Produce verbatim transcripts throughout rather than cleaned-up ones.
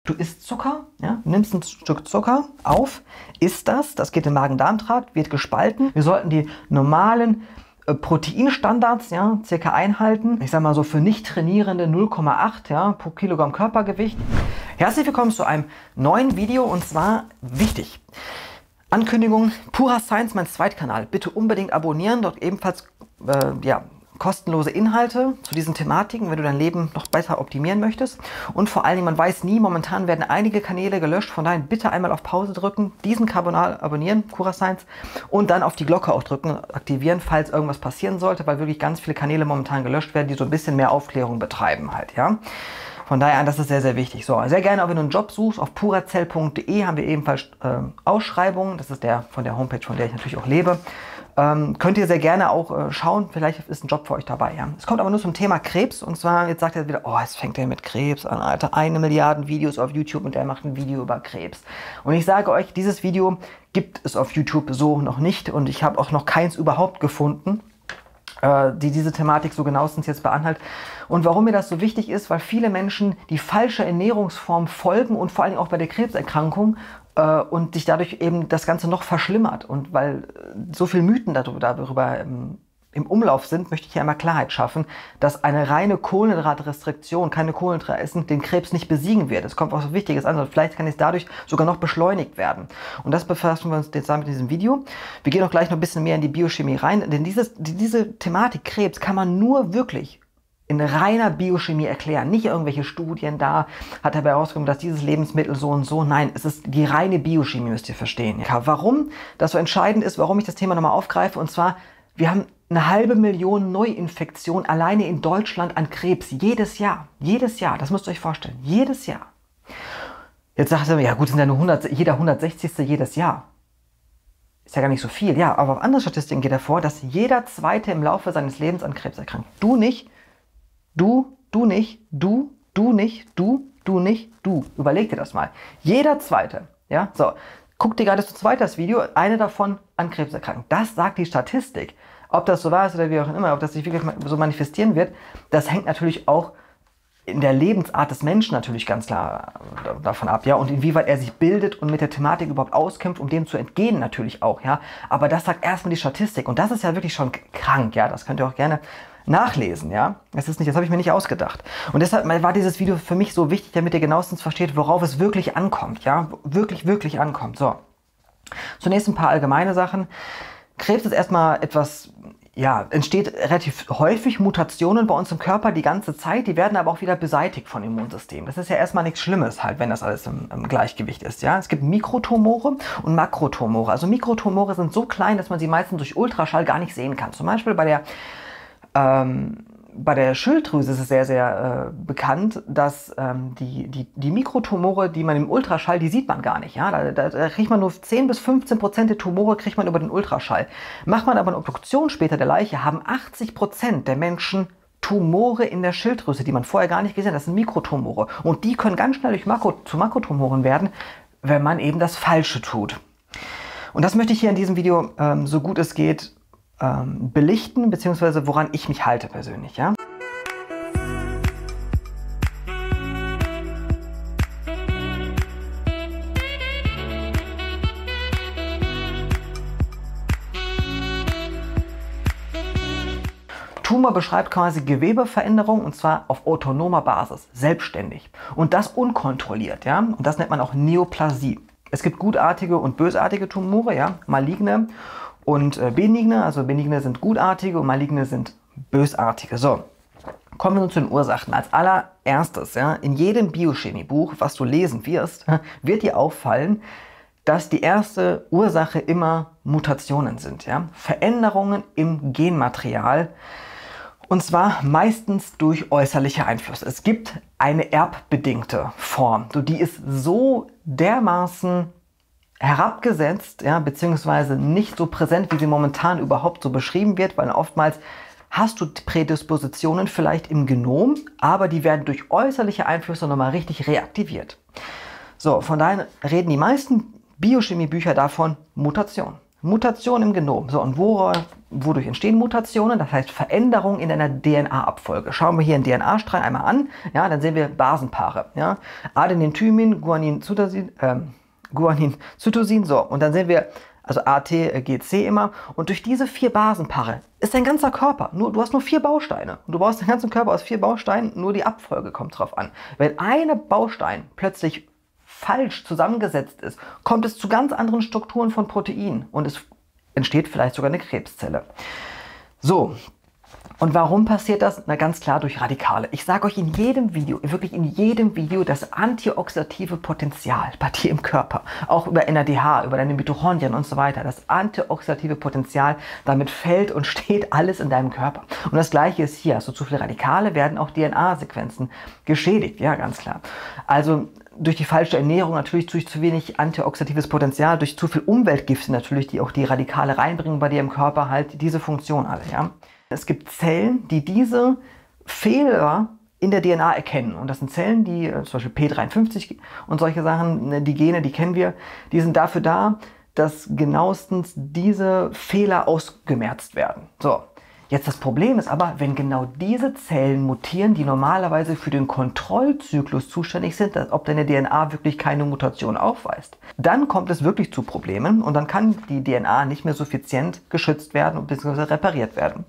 Du isst Zucker, ja? Du nimmst ein Stück Zucker auf, isst das, das geht im Magen-Darm-Trakt, wird gespalten. Wir sollten die normalen äh, Proteinstandards, ja, circa einhalten. Ich sage mal so für Nicht-Trainierende null Komma acht, ja, pro Kilogramm Körpergewicht. Herzlich willkommen zu einem neuen Video und zwar wichtig. Ankündigung, Pura Science, mein Zweitkanal. Bitte unbedingt abonnieren, dort ebenfalls äh, ja, kostenlose Inhalte zu diesen Thematiken, wenn du dein Leben noch besser optimieren möchtest. Und vor allen Dingen, man weiß nie, momentan werden einige Kanäle gelöscht, von daher bitte einmal auf Pause drücken, diesen Kanal abonnieren, Pura Science, und dann auf die Glocke auch drücken, aktivieren, falls irgendwas passieren sollte, weil wirklich ganz viele Kanäle momentan gelöscht werden, die so ein bisschen mehr Aufklärung betreiben halt, ja. Von daher, das ist sehr, sehr wichtig. So, sehr gerne, auch wenn du einen Job suchst, auf purazell punkt de haben wir ebenfalls äh, Ausschreibungen. Das ist der von der Homepage, von der ich natürlich auch lebe. Ähm, könnt ihr sehr gerne auch äh, schauen, vielleicht ist ein Job für euch dabei. Ja. Es kommt aber nur zum Thema Krebs und zwar, jetzt sagt er wieder, oh, jetzt fängt er mit Krebs an, Alter, eine Milliarde Videos auf YouTube und der macht ein Video über Krebs. Und ich sage euch, dieses Video gibt es auf YouTube so noch nicht und ich habe auch noch keins überhaupt gefunden, äh, die diese Thematik so genauestens jetzt behandelt. Und warum mir das so wichtig ist, weil viele Menschen die falsche Ernährungsform folgen und vor allem auch bei der Krebserkrankung und sich dadurch eben das Ganze noch verschlimmert. Und weil so viele Mythen darüber, darüber im, im Umlauf sind, möchte ich hier einmal Klarheit schaffen, dass eine reine Kohlenhydratrestriktion, keine Kohlenhydrate essen, den Krebs nicht besiegen wird. Es kommt was Wichtiges an, und vielleicht kann es dadurch sogar noch beschleunigt werden. Und das befassen wir uns jetzt damit in diesem Video. Wir gehen auch gleich noch ein bisschen mehr in die Biochemie rein, denn dieses, diese Thematik Krebs kann man nur wirklich in reiner Biochemie erklären. Nicht irgendwelche Studien, da hat er herausgefunden, dass dieses Lebensmittel so und so. Nein, es ist die reine Biochemie, müsst ihr verstehen. Ja, warum das so entscheidend ist, warum ich das Thema nochmal aufgreife. Und zwar, wir haben eine halbe Million Neuinfektionen alleine in Deutschland an Krebs. Jedes Jahr. Jedes Jahr. Das müsst ihr euch vorstellen. Jedes Jahr. Jetzt sagt er, ja gut, sind ja nur hundert, jeder hundertsechzigste jedes Jahr. Ist ja gar nicht so viel. Ja, aber auf andere Statistiken geht hervor, dass jeder Zweite im Laufe seines Lebens an Krebs erkrankt. Du nicht. Du, du nicht, du, du nicht, du, du nicht, du. Überleg dir das mal. Jeder Zweite, ja, so, guck dir gerade zu zweit das Video, eine davon an Krebs erkrankt. Das sagt die Statistik. Ob das so wahr ist oder wie auch immer, ob das sich wirklich so manifestieren wird, das hängt natürlich auch in der Lebensart des Menschen natürlich ganz klar davon ab, ja, und inwieweit er sich bildet und mit der Thematik überhaupt auskämpft, um dem zu entgehen natürlich auch, ja. Aber das sagt erstmal die Statistik und das ist ja wirklich schon krank, ja, das könnt ihr auch gerne nachlesen, ja. Das ist nicht, das habe ich mir nicht ausgedacht. Und deshalb war dieses Video für mich so wichtig, damit ihr genauestens versteht, worauf es wirklich ankommt, ja, wirklich, wirklich ankommt. So, zunächst ein paar allgemeine Sachen. Krebs ist erstmal etwas, ja, entsteht relativ häufig Mutationen bei uns im Körper die ganze Zeit, die werden aber auch wieder beseitigt vom Immunsystem. Das ist ja erstmal nichts Schlimmes halt, wenn das alles im, im Gleichgewicht ist, ja. Es gibt Mikrotumore und Makrotumore. Also Mikrotumore sind so klein, dass man sie meistens durch Ultraschall gar nicht sehen kann. Zum Beispiel bei der Ähm, bei der Schilddrüse ist es sehr, sehr äh, bekannt, dass ähm, die, die, die Mikrotumore, die man im Ultraschall, die sieht man gar nicht. Ja? Da, da, da kriegt man nur zehn bis fünfzehn Prozent der Tumore kriegt man über den Ultraschall. Macht man aber eine Obduktion später der Leiche, haben achtzig Prozent der Menschen Tumore in der Schilddrüse, die man vorher gar nicht gesehen hat. Das sind Mikrotumore. Und die können ganz schnell durch Makro, zu Makrotumoren werden, wenn man eben das Falsche tut. Und das möchte ich hier in diesem Video, ähm, so gut es geht, Ähm, belichten, beziehungsweise woran ich mich halte persönlich, ja. Tumor beschreibt quasi Gewebeveränderung und zwar auf autonomer Basis, selbstständig und das unkontrolliert, ja. Und das nennt man auch Neoplasie. Es gibt gutartige und bösartige Tumore, ja, maligne und äh, benigne, also benigne sind gutartige und maligne sind bösartige. So, kommen wir nun zu den Ursachen. Als allererstes, ja, in jedem Biochemiebuch, was du lesen wirst, wird dir auffallen, dass die erste Ursache immer Mutationen sind, ja, Veränderungen im Genmaterial und zwar meistens durch äußerliche Einflüsse. Es gibt eine erbbedingte Form, so, die ist so dermaßen herabgesetzt, ja, beziehungsweise nicht so präsent, wie sie momentan überhaupt so beschrieben wird, weil oftmals hast du Prädispositionen vielleicht im Genom, aber die werden durch äußerliche Einflüsse nochmal richtig reaktiviert. So, von daher reden die meisten Biochemiebücher davon Mutation. Mutation im Genom. So, und wo, wodurch entstehen Mutationen? Das heißt Veränderungen in einer D N A-Abfolge. Schauen wir hier einen D N A-Strang einmal an, ja, dann sehen wir Basenpaare. Ja? Adenin, Thymin, Guanin, Cytosin, äh, Guanin, Cytosin, so, und dann sehen wir also A, T, G, C immer. Und durch diese vier Basenpaare ist dein ganzer Körper. Nur, du hast nur vier Bausteine. Und du baust den ganzen Körper aus vier Bausteinen, nur die Abfolge kommt drauf an. Wenn eine Baustein plötzlich falsch zusammengesetzt ist, kommt es zu ganz anderen Strukturen von Proteinen und es entsteht vielleicht sogar eine Krebszelle. So, und warum passiert das? Na, ganz klar durch Radikale. Ich sage euch in jedem Video, wirklich in jedem Video, das antioxidative Potenzial bei dir im Körper, auch über N A D H, über deine Mitochondrien und so weiter, das antioxidative Potenzial, damit fällt und steht alles in deinem Körper. Und das Gleiche ist hier, hast du zu viele Radikale, werden auch D N A-Sequenzen geschädigt, ja, ganz klar. Also durch die falsche Ernährung, natürlich durch zu wenig antioxidatives Potenzial, durch zu viel Umweltgifte natürlich, die auch die Radikale reinbringen bei dir im Körper, halt diese Funktion alle, ja. Es gibt Zellen, die diese Fehler in der D N A erkennen. Und das sind Zellen, die, zum Beispiel P dreiundfünfzig und solche Sachen, die Gene, die kennen wir, die sind dafür da, dass genauestens diese Fehler ausgemerzt werden. So, jetzt das Problem ist aber, wenn genau diese Zellen mutieren, die normalerweise für den Kontrollzyklus zuständig sind, dass, ob deine D N A wirklich keine Mutation aufweist, dann kommt es wirklich zu Problemen und dann kann die D N A nicht mehr suffizient geschützt werden bzw. repariert werden.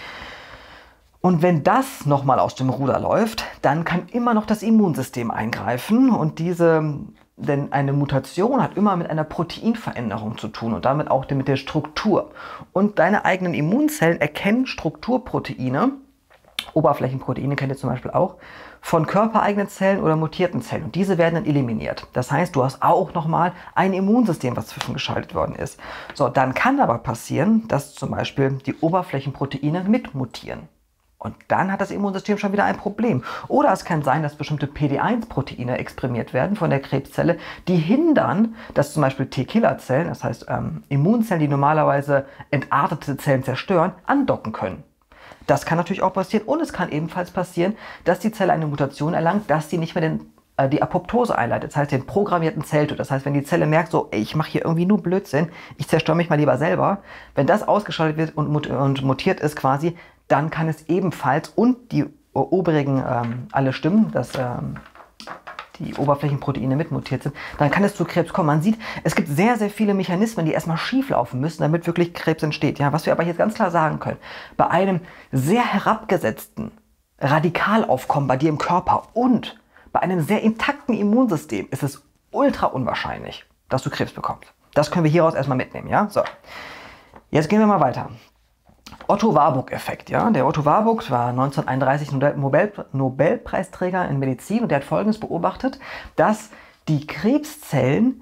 Und wenn das nochmal aus dem Ruder läuft, dann kann immer noch das Immunsystem eingreifen und diese, denn eine Mutation hat immer mit einer Proteinveränderung zu tun und damit auch mit der Struktur. Und deine eigenen Immunzellen erkennen Strukturproteine, Oberflächenproteine kennt ihr zum Beispiel auch, von körpereigenen Zellen oder mutierten Zellen. Und diese werden dann eliminiert. Das heißt, du hast auch nochmal ein Immunsystem, was zwischengeschaltet worden ist. So, dann kann aber passieren, dass zum Beispiel die Oberflächenproteine mitmutieren. Und dann hat das Immunsystem schon wieder ein Problem. Oder es kann sein, dass bestimmte P D eins Proteine exprimiert werden von der Krebszelle, die hindern, dass zum Beispiel T-Killer-Zellen, das heißt ähm, Immunzellen, die normalerweise entartete Zellen zerstören, andocken können. Das kann natürlich auch passieren. Und es kann ebenfalls passieren, dass die Zelle eine Mutation erlangt, dass sie nicht mehr den, äh, die Apoptose einleitet, das heißt den programmierten Zelltod. Das heißt, wenn die Zelle merkt, so, ey, ich mache hier irgendwie nur Blödsinn, ich zerstöre mich mal lieber selber, wenn das ausgeschaltet wird und, mut und mutiert ist quasi, dann kann es ebenfalls, und die oberigen ähm, alle stimmen, dass ähm, die Oberflächenproteine mitmutiert sind, dann kann es zu Krebs kommen. Man sieht, es gibt sehr, sehr viele Mechanismen, die erstmal schief laufen müssen, damit wirklich Krebs entsteht. Ja, was wir aber jetzt ganz klar sagen können, bei einem sehr herabgesetzten Radikalaufkommen bei dir im Körper und bei einem sehr intakten Immunsystem ist es ultra unwahrscheinlich, dass du Krebs bekommst. Das können wir hieraus erstmal mitnehmen. Ja? So. Jetzt gehen wir mal weiter. Otto-Warburg-Effekt. Ja? Der Otto Warburg war neunzehnhunderteinunddreißig Nobel Nobelpreisträger in Medizin und der hat Folgendes beobachtet, dass die Krebszellen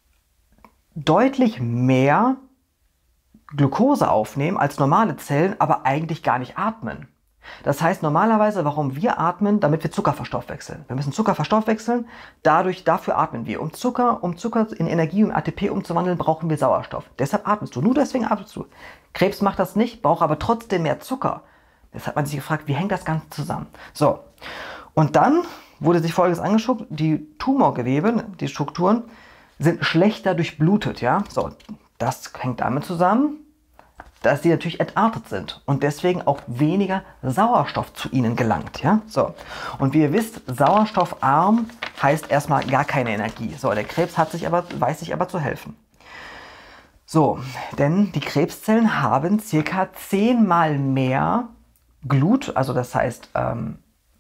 deutlich mehr Glucose aufnehmen als normale Zellen, aber eigentlich gar nicht atmen. Das heißt normalerweise, warum wir atmen, damit wir Zucker verstoffwechseln. Wir müssen Zucker verstoffwechseln, dadurch, dafür atmen wir. Um Zucker, um Zucker in Energie, um A T P umzuwandeln, brauchen wir Sauerstoff. Deshalb atmest du, nur deswegen atmest du. Krebs macht das nicht, braucht aber trotzdem mehr Zucker. Jetzt hat man sich gefragt, wie hängt das Ganze zusammen? So, und dann wurde sich Folgendes angeschaut, die Tumorgewebe, die Strukturen, sind schlechter durchblutet. Ja? So, das hängt damit zusammen, dass sie natürlich entartet sind und deswegen auch weniger Sauerstoff zu ihnen gelangt. Ja? So. Und wie ihr wisst, sauerstoffarm heißt erstmal gar keine Energie. So, der Krebs hat sich aber, weiß sich aber zu helfen. So, denn die Krebszellen haben circa zehnmal mehr Glut, also das heißt ähm,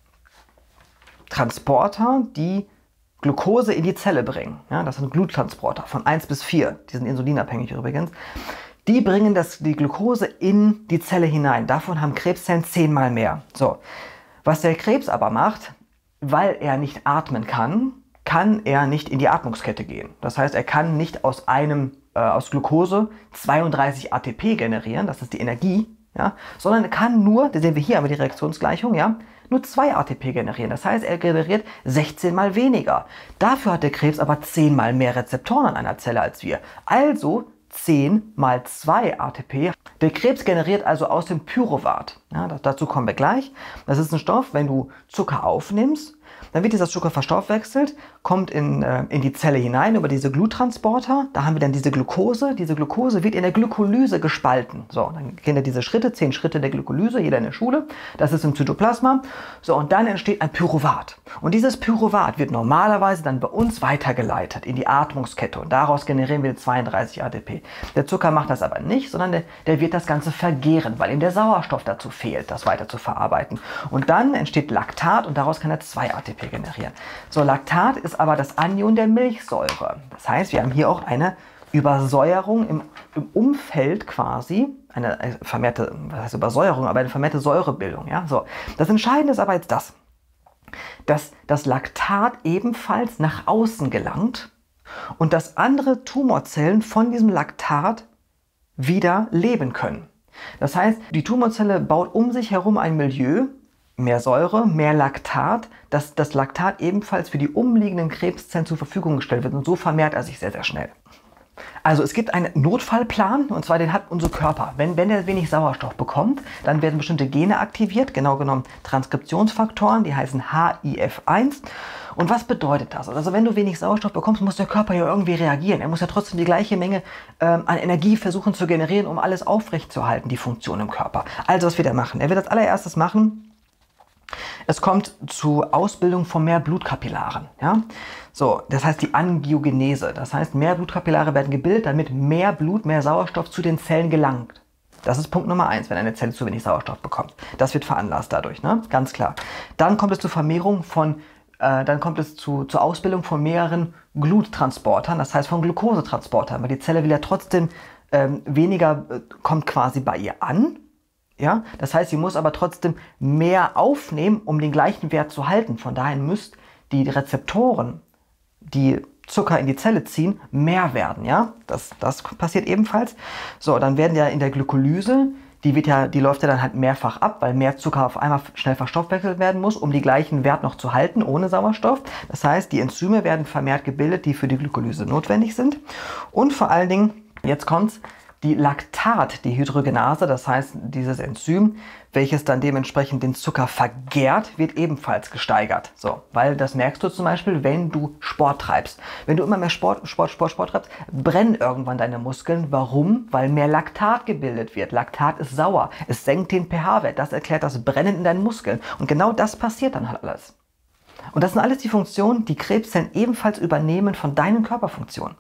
Transporter, die Glucose in die Zelle bringen. Ja, das sind Gluttransporter von eins bis vier, die sind insulinabhängig übrigens. Die bringen das, die Glucose in die Zelle hinein. Davon haben Krebszellen zehnmal mehr. So. Was der Krebs aber macht, weil er nicht atmen kann, kann er nicht in die Atmungskette gehen. Das heißt, er kann nicht aus einem äh, aus Glucose zweiunddreißig A T P generieren, das ist die Energie, ja, sondern er kann nur, das sehen wir hier einmal die Reaktionsgleichung, ja, nur zwei A T P generieren. Das heißt, er generiert sechzehn mal weniger. Dafür hat der Krebs aber zehn mal mehr Rezeptoren an einer Zelle als wir. Also zehn mal zwei A T P. Der Krebs generiert also aus dem Pyruvat. Ja, dazu kommen wir gleich. Das ist ein Stoff, wenn du Zucker aufnimmst, dann wird dieser Zucker verstoffwechselt, kommt in, äh, in die Zelle hinein über diese Gluttransporter. Da haben wir dann diese Glucose. Diese Glucose wird in der Glykolyse gespalten. So, dann gehen da diese Schritte, zehn Schritte der Glykolyse, jeder in der Schule. Das ist im Zytoplasma. So, und dann entsteht ein Pyruvat. Und dieses Pyruvat wird normalerweise dann bei uns weitergeleitet in die Atmungskette. Und daraus generieren wir zweiunddreißig A T P. Der Zucker macht das aber nicht, sondern der, der wird das Ganze vergehren, weil ihm der Sauerstoff dazu fehlt, das weiter zu verarbeiten. Und dann entsteht Laktat und daraus kann er zwei A T P generieren. So, Laktat ist aber das Anion der Milchsäure. Das heißt, wir haben hier auch eine Übersäuerung im, im Umfeld quasi, eine vermehrte, was heißt Übersäuerung, aber eine vermehrte Säurebildung. Ja? So. Das Entscheidende ist aber jetzt das, dass das Laktat ebenfalls nach außen gelangt und dass andere Tumorzellen von diesem Laktat wieder leben können. Das heißt, die Tumorzelle baut um sich herum ein Milieu, mehr Säure, mehr Laktat, dass das Laktat ebenfalls für die umliegenden Krebszellen zur Verfügung gestellt wird und so vermehrt er sich sehr, sehr schnell. Also es gibt einen Notfallplan und zwar den hat unser Körper. Wenn, wenn er wenig Sauerstoff bekommt, dann werden bestimmte Gene aktiviert, genau genommen Transkriptionsfaktoren, die heißen H I F eins. Und was bedeutet das? Also wenn du wenig Sauerstoff bekommst, muss der Körper ja irgendwie reagieren. Er muss ja trotzdem die gleiche Menge ähm, an Energie versuchen zu generieren, um alles aufrechtzuerhalten, die Funktion im Körper. Also was wird er machen? Er wird als allererstes machen, es kommt zur Ausbildung von mehr Blutkapillaren. Ja? So, das heißt die Angiogenese. Das heißt, mehr Blutkapillare werden gebildet, damit mehr Blut, mehr Sauerstoff zu den Zellen gelangt. Das ist Punkt Nummer eins, wenn eine Zelle zu wenig Sauerstoff bekommt. Das wird veranlasst dadurch, ne? Ganz klar. Dann kommt es zur Vermehrung von, äh, dann kommt es zu, zur Ausbildung von mehreren Gluttransportern, das heißt von Glukosetransportern, weil die Zelle will ja trotzdem ähm, weniger, äh, kommt quasi bei ihr an. Ja? Das heißt, sie muss aber trotzdem mehr aufnehmen, um den gleichen Wert zu halten. Von daher müsst die Rezeptoren, die Zucker in die Zelle ziehen, mehr werden. Ja? Das, das passiert ebenfalls. So, dann werden ja in der Glykolyse, die, wird ja, die läuft ja dann halt mehrfach ab, weil mehr Zucker auf einmal schnell verstoffwechselt werden muss, um die gleichen Wert noch zu halten, ohne Sauerstoff. Das heißt, die Enzyme werden vermehrt gebildet, die für die Glykolyse notwendig sind. Und vor allen Dingen, jetzt kommt's, die Laktatdehydrogenase, das heißt dieses Enzym, welches dann dementsprechend den Zucker vergärt, wird ebenfalls gesteigert. So, weil das merkst du zum Beispiel, wenn du Sport treibst. Wenn du immer mehr Sport, Sport, Sport, Sport treibst, brennen irgendwann deine Muskeln. Warum? Weil mehr Laktat gebildet wird. Laktat ist sauer. Es senkt den pH-Wert. Das erklärt das Brennen in deinen Muskeln. Und genau das passiert dann halt alles. Und das sind alles die Funktionen, die Krebszellen ebenfalls übernehmen von deinen Körperfunktionen.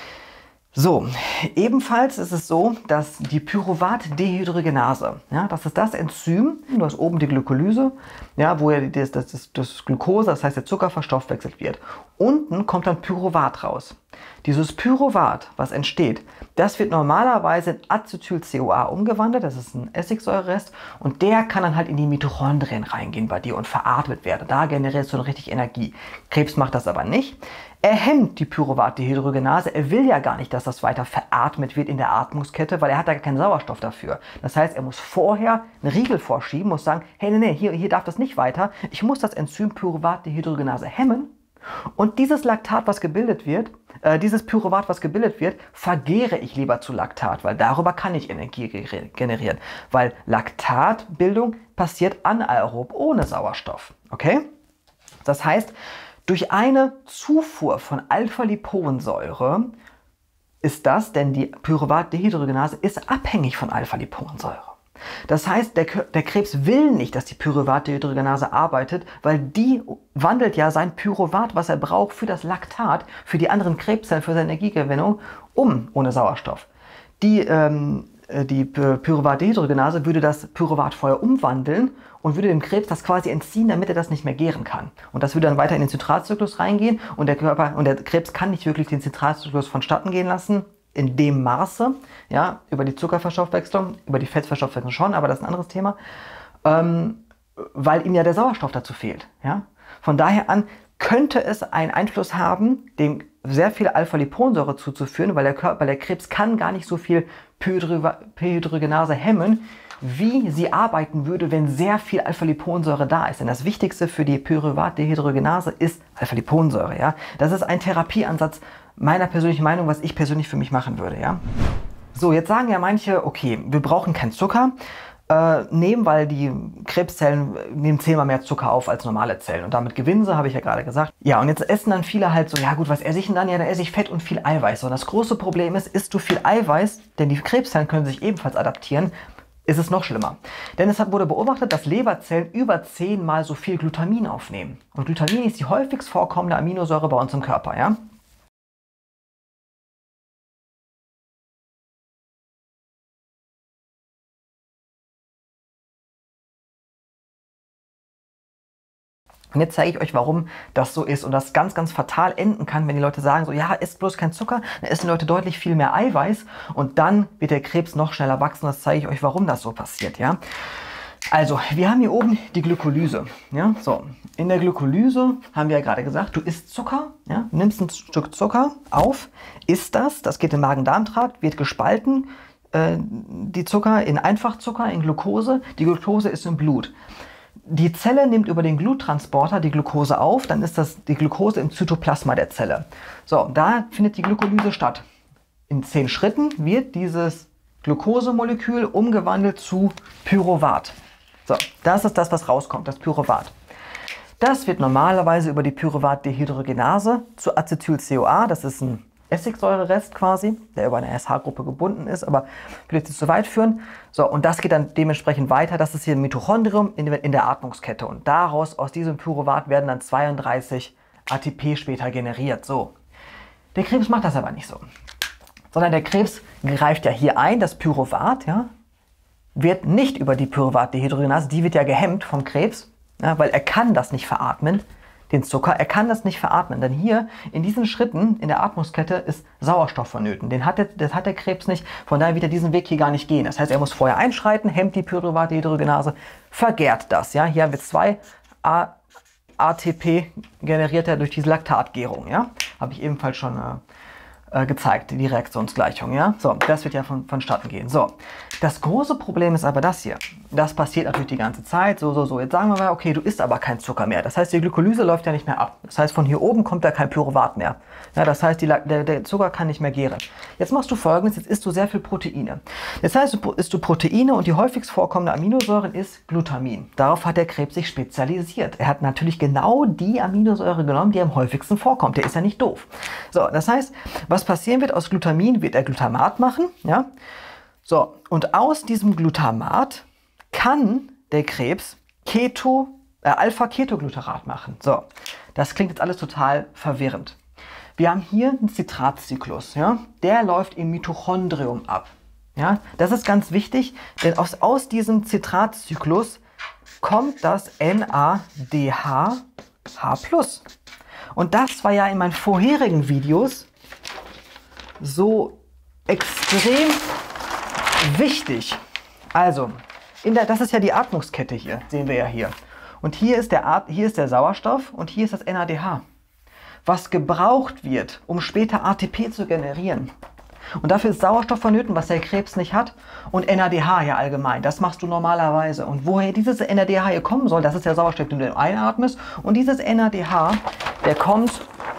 So, ebenfalls ist es so, dass die Pyruvat-Dehydrogenase, ja, das ist das Enzym, du hast oben die Glykolyse, ja, wo ja das, das, das, das Glucose, das heißt der Zucker, verstoffwechselt wird. Unten kommt dann Pyruvat raus. Dieses Pyruvat, was entsteht, das wird normalerweise in Acetyl-C O A umgewandelt, das ist ein Essigsäurerest und der kann dann halt in die Mitochondrien reingehen bei dir und veratmet werden. Da generierst du dann richtig Energie. Krebs macht das aber nicht. Er hemmt die Pyruvat-Dehydrogenase. Er will ja gar nicht, dass das weiter veratmet wird in der Atmungskette, weil er hat da keinen Sauerstoff dafür. Das heißt, er muss vorher einen Riegel vorschieben, muss sagen, hey, nee, nee, hier, hier darf das nicht weiter. Ich muss das Enzym Pyruvat-Dehydrogenase hemmen. Und dieses Laktat, was gebildet wird, äh, dieses Pyruvat, was gebildet wird, vergehre ich lieber zu Laktat, weil darüber kann ich Energie generieren. Weil Laktatbildung passiert anaerob, ohne Sauerstoff. Okay? Das heißt, durch eine Zufuhr von Alpha-Liponsäure ist das, denn die Pyruvat-Dehydrogenase ist abhängig von Alpha-Liponsäure. Das heißt, der, der Krebs will nicht, dass die Pyruvat-Dehydrogenase arbeitet, weil die wandelt ja sein Pyruvat, was er braucht für das Laktat, für die anderen Krebszellen, für seine Energiegewinnung, um ohne Sauerstoff. Die, ähm, die Pyruvat-Dehydrogenase würde das Pyruvat vorher umwandeln und würde dem Krebs das quasi entziehen, damit er das nicht mehr gären kann. Und das würde dann weiter in den Zitratzyklus reingehen und der Körper und der Krebs kann nicht wirklich den Zitratzyklus vonstatten gehen lassen, in dem Maße, ja, über die Zuckerverstoffwechslung, über die Fettverstoffwechslung schon, aber das ist ein anderes Thema, ähm, weil ihm ja der Sauerstoff dazu fehlt. Ja? Von daher an könnte es einen Einfluss haben, dem sehr viel Alpha-Liponsäure zuzuführen, weil der, Körper, weil der Krebs kann gar nicht so viel Pyruvat-Dehydrogenase hemmen, wie sie arbeiten würde, wenn sehr viel Alpha-Liponsäure da ist. Denn das Wichtigste für die Pyruvat-Dehydrogenase ist Alpha-Liponsäure. Ja? Das ist ein Therapieansatz meiner persönlichen Meinung, was ich persönlich für mich machen würde. Ja? So, jetzt sagen ja manche, okay, wir brauchen keinen Zucker, äh, nehmen, weil die Krebszellen nehmen zehnmal mehr Zucker auf als normale Zellen. Und damit gewinnen sie, habe ich ja gerade gesagt. Ja, und jetzt essen dann viele halt so, ja gut, was esse ich denn dann? Ja, dann esse ich Fett und viel Eiweiß. Und das große Problem ist, isst du viel Eiweiß, denn die Krebszellen können sich ebenfalls adaptieren, ist es noch schlimmer. Denn es wurde beobachtet, dass Leberzellen über zehnmal so viel Glutamin aufnehmen. Und Glutamin ist die häufigst vorkommende Aminosäure bei uns im Körper, ja? Und jetzt zeige ich euch, warum das so ist und das ganz, ganz fatal enden kann, wenn die Leute sagen so, ja, isst bloß kein Zucker, dann essen die Leute deutlich viel mehr Eiweiß und dann wird der Krebs noch schneller wachsen. Das zeige ich euch, warum das so passiert, ja. Also, wir haben hier oben die Glykolyse, ja. So, in der Glykolyse haben wir ja gerade gesagt, du isst Zucker, ja, nimmst ein Stück Zucker auf, isst das, das geht im Magen-Darm-Trakt, wird gespalten, äh, die Zucker in Einfachzucker, in Glucose, die Glucose ist im Blut. Die Zelle nimmt über den Bluttransporter die Glucose auf, dann ist das die Glucose im Zytoplasma der Zelle. So, da findet die Glykolyse statt. In zehn Schritten wird dieses Glucosemolekül umgewandelt zu Pyruvat. So, das ist das, was rauskommt, das Pyruvat. Das wird normalerweise über die Pyruvat-Dehydrogenase zu Acetyl-CoA, das ist ein Essigsäurerest quasi, der über eine S H-Gruppe gebunden ist, aber will jetzt nicht zu weit führen. So, und das geht dann dementsprechend weiter. Das ist hier ein Mitochondrium in, in der Atmungskette. Und daraus, aus diesem Pyruvat, werden dann zweiunddreißig A T P später generiert. So. Der Krebs macht das aber nicht so. Sondern der Krebs greift ja hier ein, das Pyruvat, ja, wird nicht über die Pyruvat-Dehydrogenase, die wird ja gehemmt vom Krebs, ja, weil er kann das nicht veratmen. Den Zucker, er kann das nicht veratmen, denn hier in diesen Schritten in der Atmungskette ist Sauerstoff vonnöten. Den hat der, das hat der Krebs nicht, von daher wird er diesen Weg hier gar nicht gehen. Das heißt, er muss vorher einschreiten, hemmt die Pyruvat-Dehydrogenase, vergärt das. Ja? Hier haben wir zwei A T P generiert er durch diese Laktatgärung. Ja? Habe ich ebenfalls schon äh, gezeigt, die Reaktionsgleichung. Ja? So, das wird ja von, vonstatten gehen. So, das große Problem ist aber das hier. Das passiert natürlich die ganze Zeit. So, so, so. Jetzt sagen wir mal, okay, du isst aber kein Zucker mehr. Das heißt, die Glykolyse läuft ja nicht mehr ab. Das heißt, von hier oben kommt da kein Pyruvat mehr. Ja, das heißt, die, der, der Zucker kann nicht mehr gären. Jetzt machst du Folgendes, jetzt isst du sehr viel Proteine. Jetzt heißt, du isst du Proteine und die häufigst vorkommende Aminosäure ist Glutamin. Darauf hat der Krebs sich spezialisiert. Er hat natürlich genau die Aminosäure genommen, die am häufigsten vorkommt. Der ist ja nicht doof. So, das heißt, was passieren wird, aus Glutamin wird er Glutamat machen. Ja? So, und aus diesem Glutamat kann der Krebs Keto, äh, Alpha-Ketogluterat machen. So, das klingt jetzt alles total verwirrend. Wir haben hier einen Zitratzyklus, ja? Der läuft im Mitochondrium ab. Ja? Das ist ganz wichtig, denn aus, aus diesem Zitratzyklus kommt das N A D H H plus. Und das war ja in meinen vorherigen Videos so extrem wichtig. Also, in der, das ist ja die Atmungskette hier, sehen wir ja hier. Und hier ist, der, hier ist der Sauerstoff und hier ist das N A D H, was gebraucht wird, um später A T P zu generieren. Und dafür ist Sauerstoff vonnöten, was der Krebs nicht hat, und N A D H ja allgemein. Das machst du normalerweise. Und woher dieses N A D H hier kommen soll, das ist der Sauerstoff, den du einatmest. Und dieses N A D H, der kommt,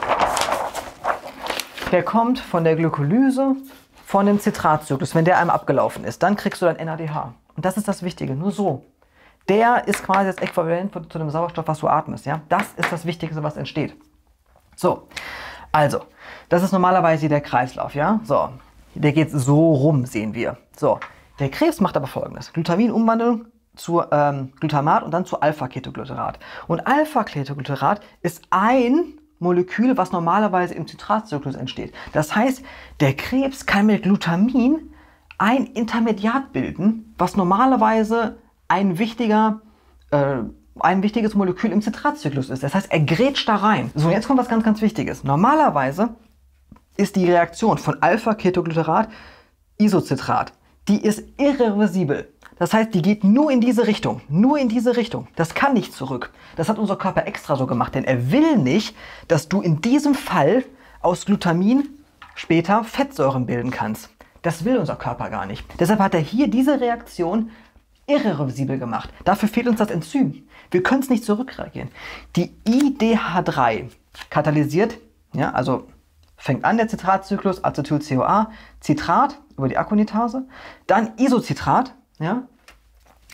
der kommt von der Glykolyse, von dem Zitratzyklus. Wenn der einmal abgelaufen ist, dann kriegst du dein N A D H. Und das ist das Wichtige, nur so. Der ist quasi das Äquivalent zu dem Sauerstoff, was du atmest. Ja? Das ist das Wichtigste, was entsteht. So, also, das ist normalerweise der Kreislauf. Ja? So, der geht so rum, sehen wir. So, der Krebs macht aber Folgendes. Glutaminumwandlung zu ähm, Glutamat und dann zu Alpha-Ketogluterat. Und Alpha-Ketogluterat ist ein Molekül, was normalerweise im Zitratzyklus entsteht. Das heißt, der Krebs kann mit Glutamin ein Intermediat bilden, was normalerweise ein wichtiger, äh, ein wichtiges Molekül im Zitratzyklus ist. Das heißt, er grätscht da rein. So, jetzt kommt was ganz, ganz Wichtiges. Normalerweise ist die Reaktion von Alpha-Ketogluterat Isocitrat. Die ist irreversibel. Das heißt, die geht nur in diese Richtung. Nur in diese Richtung. Das kann nicht zurück. Das hat unser Körper extra so gemacht, denn er will nicht, dass du in diesem Fall aus Glutamin später Fettsäuren bilden kannst. Das will unser Körper gar nicht. Deshalb hat er hier diese Reaktion irreversibel gemacht. Dafür fehlt uns das Enzym. Wir können es nicht zurückreagieren. Die I D H drei katalysiert, ja, also fängt an der Zitratzyklus, Acetyl-CoA, Citrat über die Akonitase, dann Isocitrat, ja,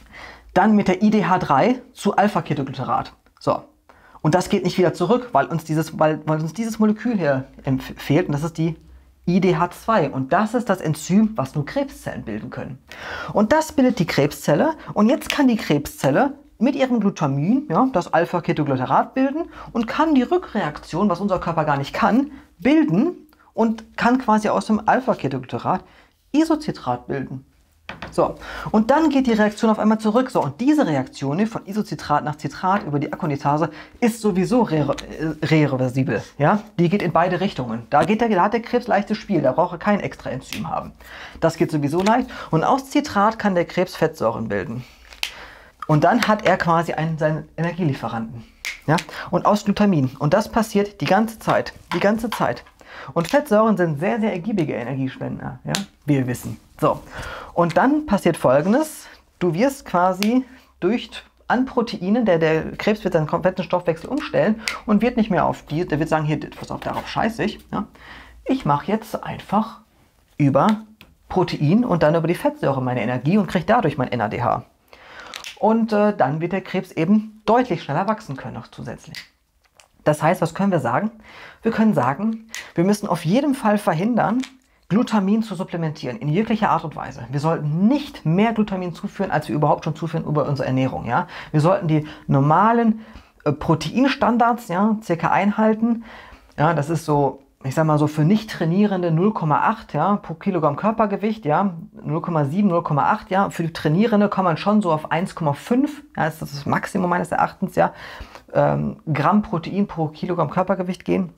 dann mit der I D H drei zu Alpha-Ketoglycerat. So. Und das geht nicht wieder zurück, weil uns dieses, weil, weil uns dieses Molekül hier fehlt. Und das ist die I D H zwei. Und das ist das Enzym, was nur Krebszellen bilden können. Und das bildet die Krebszelle. Und jetzt kann die Krebszelle mit ihrem Glutamin, ja, das Alpha-Ketoglycerat bilden und kann die Rückreaktion, was unser Körper gar nicht kann, bilden und kann quasi aus dem Alpha-Ketoglycerat Isocitrat bilden. So, und dann geht die Reaktion auf einmal zurück. So, und diese Reaktion von Isocitrat nach Citrat über die Akonitase ist sowieso re reversibel. Ja? Die geht in beide Richtungen. Da, geht der, da hat der Krebs leichtes Spiel, da braucht er kein extra Enzym haben. Das geht sowieso leicht. Und aus Citrat kann der Krebs Fettsäuren bilden. Und dann hat er quasi einen, seinen Energielieferanten. Ja? Und aus Glutamin. Und das passiert die ganze Zeit. Die ganze Zeit. Und Fettsäuren sind sehr, sehr ergiebige Energiespender, ja? Wie wir wissen. So, und dann passiert Folgendes. Du wirst quasi durch an Proteinen, der, der Krebs wird seinen kompletten Stoffwechsel umstellen und wird nicht mehr auf die, der wird sagen, hier, pass auf, darauf scheiße ich. Ja? Ich mache jetzt einfach über Protein und dann über die Fettsäure meine Energie und kriege dadurch mein N A D H. Und äh, dann wird der Krebs eben deutlich schneller wachsen können, noch zusätzlich. Das heißt, was können wir sagen? Wir können sagen, wir müssen auf jeden Fall verhindern, Glutamin zu supplementieren, in jeglicher Art und Weise. Wir sollten nicht mehr Glutamin zuführen, als wir überhaupt schon zuführen über unsere Ernährung. Ja? Wir sollten die normalen äh, Proteinstandards, ja, circa einhalten. Ja, das ist so, ich sag mal so für Nicht-Trainierende null Komma acht, ja, pro Kilogramm Körpergewicht, ja, null Komma sieben, null Komma acht, ja. Für die Trainierende kommt man schon so auf eins Komma fünf, ja, das ist das Maximum meines Erachtens, ja, ähm, Gramm Protein pro Kilogramm Körpergewicht gehen.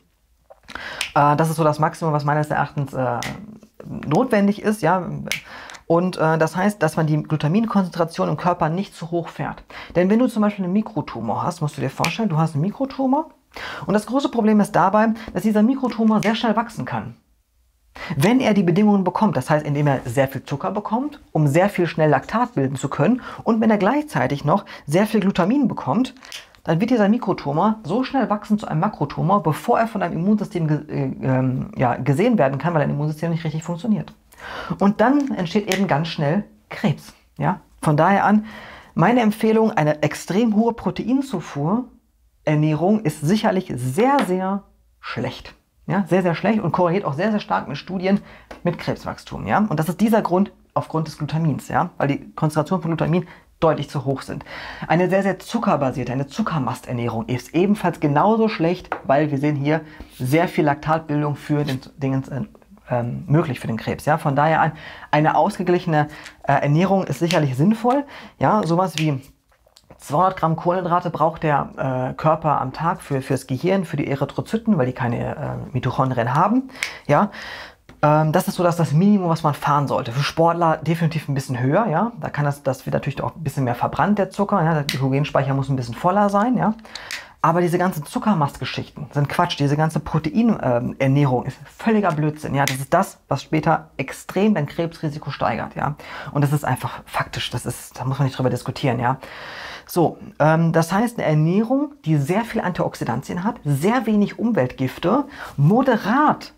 Äh, das ist so das Maximum, was meines Erachtens äh, notwendig ist, ja. Und äh, das heißt, dass man die Glutaminkonzentration im Körper nicht zu hoch fährt. Denn wenn du zum Beispiel einen Mikrotumor hast, musst du dir vorstellen, du hast einen Mikrotumor. Und das große Problem ist dabei, dass dieser Mikrotumor sehr schnell wachsen kann. Wenn er die Bedingungen bekommt, das heißt, indem er sehr viel Zucker bekommt, um sehr viel schnell Laktat bilden zu können, und wenn er gleichzeitig noch sehr viel Glutamin bekommt, dann wird dieser Mikrotumor so schnell wachsen zu einem Makrotumor, bevor er von deinem Immunsystem ge äh, ja, gesehen werden kann, weil dein Immunsystem nicht richtig funktioniert. Und dann entsteht eben ganz schnell Krebs. Ja? Von daher an, meine Empfehlung, eine extrem hohe Proteinzufuhr Ernährung ist sicherlich sehr, sehr schlecht. Ja, sehr, sehr schlecht und korreliert auch sehr, sehr stark mit Studien mit Krebswachstum. Ja? Und das ist dieser Grund aufgrund des Glutamins, ja? Weil die Konzentrationen von Glutamin deutlich zu hoch sind. Eine sehr, sehr zuckerbasierte, eine Zuckermasternährung ist ebenfalls genauso schlecht, weil wir sehen hier sehr viel Laktatbildung für den Dingens, äh, ähm, möglich für den Krebs. Ja? Von daher an, eine ausgeglichene äh, Ernährung ist sicherlich sinnvoll. Ja? Sowas wie zweihundert Gramm Kohlenhydrate braucht der äh, Körper am Tag für fürs Gehirn, für die Erythrozyten, weil die keine äh, Mitochondrien haben. Ja, ähm, das ist so dass das Minimum, was man fahren sollte. Für Sportler definitiv ein bisschen höher. Ja, da kann das, das wird natürlich auch ein bisschen mehr verbrannt, der Zucker. Ja, der Glykogenspeicher muss ein bisschen voller sein. Ja, aber diese ganzen Zuckermastgeschichten sind Quatsch. Diese ganze Proteinernährung ähm, ist völliger Blödsinn. Ja, das ist das, was später extrem dein Krebsrisiko steigert. Ja, und das ist einfach faktisch. Das ist, da muss man nicht drüber diskutieren. Ja. So, ähm, das heißt eine Ernährung, die sehr viel Antioxidantien hat, sehr wenig Umweltgifte, moderat,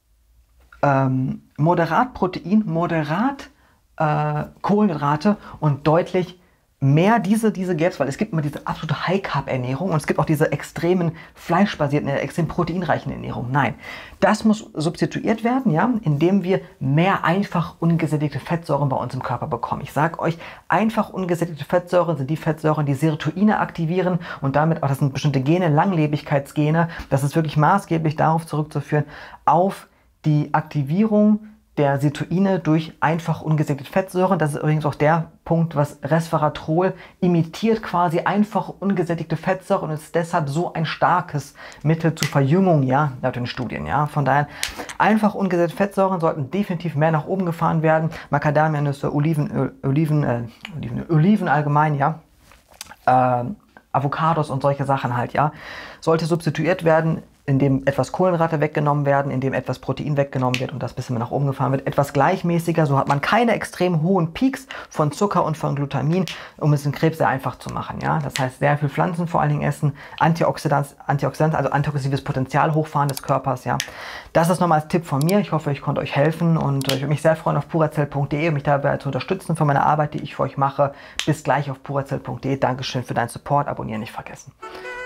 ähm, moderat Protein, moderat äh, Kohlenhydrate und deutlich mehr diese, diese Gaps, weil es gibt immer diese absolute High-Carb-Ernährung und es gibt auch diese extremen fleischbasierten, extrem proteinreichen Ernährung. Nein, das muss substituiert werden, ja, indem wir mehr einfach ungesättigte Fettsäuren bei uns im Körper bekommen. Ich sage euch, einfach ungesättigte Fettsäuren sind die Fettsäuren, die Serotonine aktivieren und damit auch, das sind bestimmte Gene, Langlebigkeitsgene. Das ist wirklich maßgeblich darauf zurückzuführen, auf die Aktivierung der Serotonine durch einfach ungesättigte Fettsäuren. Das ist übrigens auch der Punkt, was Resveratrol imitiert, quasi einfach ungesättigte Fettsäuren und ist deshalb so ein starkes Mittel zur Verjüngung, ja, laut den Studien, ja. Von daher, einfach ungesättigte Fettsäuren sollten definitiv mehr nach oben gefahren werden. Macadamianüsse, Oliven, Oliven, äh, Oliven, Oliven allgemein, ja. Äh, Avocados und solche Sachen halt, ja. Sollte substituiert werden in dem etwas Kohlenhydrate weggenommen werden, in dem etwas Protein weggenommen wird und das bisschen nach oben gefahren wird. Etwas gleichmäßiger, so hat man keine extrem hohen Peaks von Zucker und von Glutamin, um es im Krebs sehr einfach zu machen. Ja? Das heißt, sehr viel Pflanzen vor allen Dingen essen, Antioxidant, Antioxidant also antioxidives Potenzial hochfahren des Körpers. Ja? Das ist nochmal als Tipp von mir. Ich hoffe, ich konnte euch helfen und ich würde mich sehr freuen auf purazell punkt de, um mich dabei zu unterstützen für meine Arbeit, die ich für euch mache. Bis gleich auf purazell punkt de. Dankeschön für deinen Support. Abonnieren nicht vergessen.